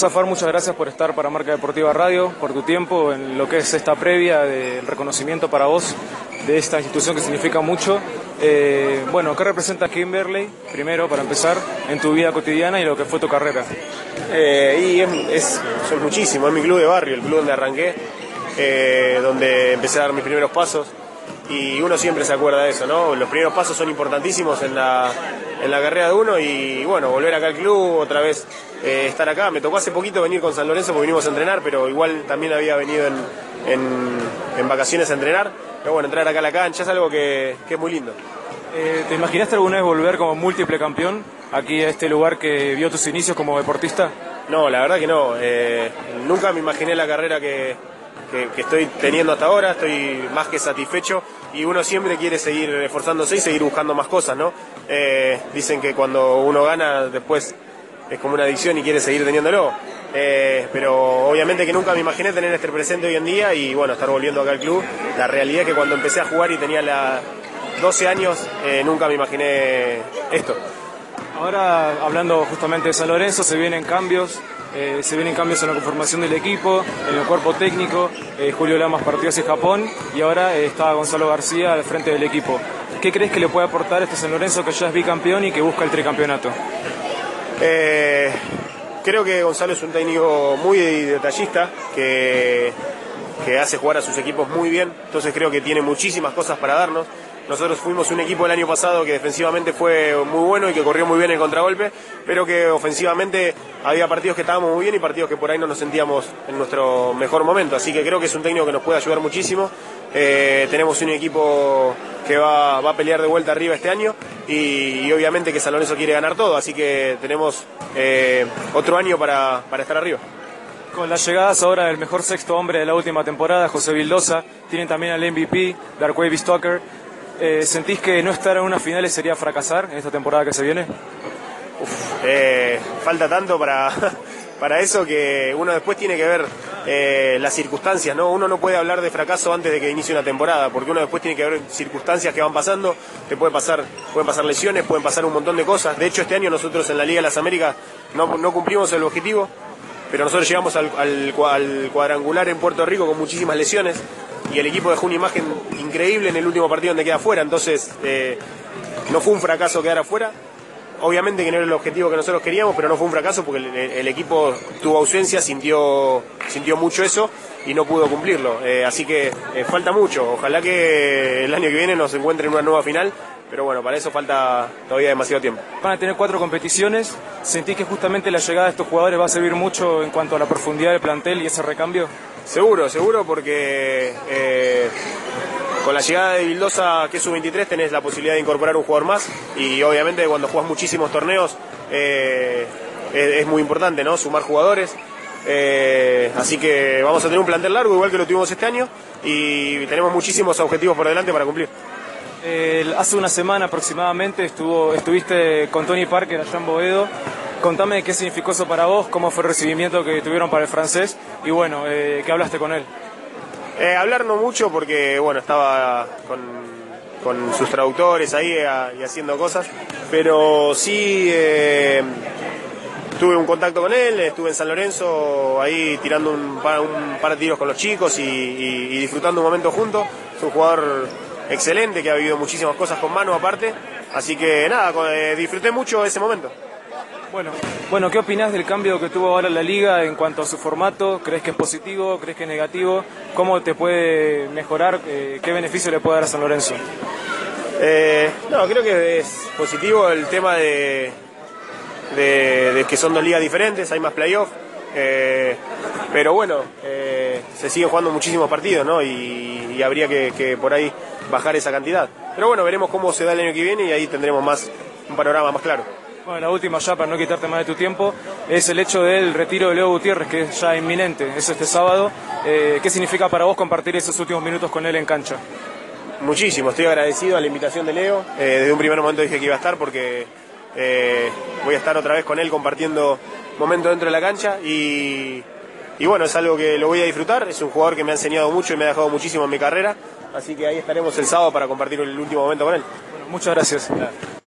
Mustafar, muchas gracias por estar para Marca Deportiva Radio, por tu tiempo en lo que es esta previa del reconocimiento para vos de esta institución que significa mucho. Bueno, ¿qué representa Kimberley, primero, para empezar, en tu vida cotidiana y lo que fue tu carrera? Soy muchísimo, es mi club de barrio, el club donde arranqué, donde empecé a dar mis primeros pasos. Y uno siempre se acuerda de eso, ¿no? Los primeros pasos son importantísimos en la carrera de uno y bueno, volver acá al club, otra vez estar acá. Me tocó hace poquito venir con San Lorenzo porque vinimos a entrenar, pero igual también había venido en vacaciones a entrenar. Pero bueno, entrar acá a la cancha es algo que es muy lindo. ¿Te imaginaste alguna vez volver como múltiple campeón aquí a este lugar que vio tus inicios como deportista? No, la verdad que no. Nunca me imaginé la carrera que estoy teniendo hasta ahora, estoy más que satisfecho y uno siempre quiere seguir esforzándose y seguir buscando más cosas, ¿no? Dicen que cuando uno gana después es como una adicción y quiere seguir teniéndolo, pero obviamente que nunca me imaginé tener este presente hoy en día y bueno, estar volviendo acá al club. La realidad es que cuando empecé a jugar y tenía 12 años, nunca me imaginé esto. Ahora, hablando justamente de San Lorenzo, se vienen cambios en la conformación del equipo, en el cuerpo técnico. Julio Lamas partió hacia Japón y ahora está Gonzalo García al frente del equipo. ¿Qué crees que le puede aportar este San Lorenzo que ya es bicampeón y que busca el tricampeonato? Creo que Gonzalo es un técnico muy detallista, que hace jugar a sus equipos muy bien, entonces creo que tiene muchísimas cosas para darnos. Nosotros fuimos un equipo el año pasado que defensivamente fue muy bueno y que corrió muy bien el contragolpe, pero que ofensivamente había partidos que estábamos muy bien y partidos que por ahí no nos sentíamos en nuestro mejor momento. Así que creo que es un técnico que nos puede ayudar muchísimo. Tenemos un equipo que va a pelear de vuelta arriba este año y obviamente que San Lorenzo quiere ganar todo, así que tenemos otro año para estar arriba. Con las llegadas ahora del mejor sexto hombre de la última temporada, José Vildosa, tienen también al MVP, Darquavis Tucker. ¿Sentís que no estar en unas finales sería fracasar en esta temporada que se viene? Falta tanto para eso que uno después tiene que ver las circunstancias, ¿no? Uno no puede hablar de fracaso antes de que inicie una temporada, porque uno después tiene que ver circunstancias que van pasando, pueden pasar lesiones, pueden pasar un montón de cosas. De hecho, este año nosotros en la Liga de las Américas no cumplimos el objetivo, pero nosotros llegamos al cuadrangular en Puerto Rico con muchísimas lesiones y el equipo dejó una imagen increíble en el último partido donde queda afuera, entonces no fue un fracaso quedar afuera. Obviamente que no era el objetivo que nosotros queríamos, pero no fue un fracaso porque el equipo tuvo ausencia, sintió mucho eso y no pudo cumplirlo. Así que falta mucho. Ojalá que el año que viene nos encuentre en una nueva final, pero bueno, para eso falta todavía demasiado tiempo. Van a tener 4 competiciones. ¿Sentís que justamente la llegada de estos jugadores va a servir mucho en cuanto a la profundidad del plantel y ese recambio? Seguro, porque con la llegada de Vildosa, que es sub-23, tenés la posibilidad de incorporar un jugador más y obviamente cuando jugás muchísimos torneos es muy importante, ¿no? Sumar jugadores. Así que vamos a tener un plantel largo, igual que lo tuvimos este año, y tenemos muchísimos objetivos por delante para cumplir. Hace una semana aproximadamente estuviste con Tony Parker allá en Boedo. Contame qué significó eso para vos, cómo fue el recibimiento que tuvieron para el francés y bueno, ¿qué hablaste con él? Hablar no mucho porque bueno, estaba con sus traductores ahí y haciendo cosas, pero sí tuve un contacto con él, estuve en San Lorenzo ahí tirando un par de tiros con los chicos y disfrutando un momento juntos. Es un jugador excelente que ha vivido muchísimas cosas con Manu aparte, así que nada, disfruté mucho ese momento. Bueno, ¿qué opinás del cambio que tuvo ahora la Liga en cuanto a su formato? ¿Crees que es positivo? ¿Crees que es negativo? ¿Cómo te puede mejorar? ¿Qué beneficio le puede dar a San Lorenzo? No, creo que es positivo el tema de que son 2 ligas diferentes, hay más playoff, pero bueno, se siguen jugando muchísimos partidos, ¿no? Y habría que por ahí bajar esa cantidad. Pero bueno, veremos cómo se da el año que viene y ahí tendremos un panorama más claro. Bueno, la última ya, para no quitarte más de tu tiempo, es el hecho del retiro de Leo Gutiérrez, que es ya inminente, es este sábado. ¿Qué significa para vos compartir esos últimos minutos con él en cancha? Muchísimo, estoy agradecido a la invitación de Leo. Desde un primer momento dije que iba a estar porque voy a estar otra vez con él compartiendo momentos dentro de la cancha y bueno, es algo que lo voy a disfrutar. Es un jugador que me ha enseñado mucho y me ha dejado muchísimo en mi carrera, así que ahí estaremos el sábado para compartir el último momento con él. Bueno, muchas gracias.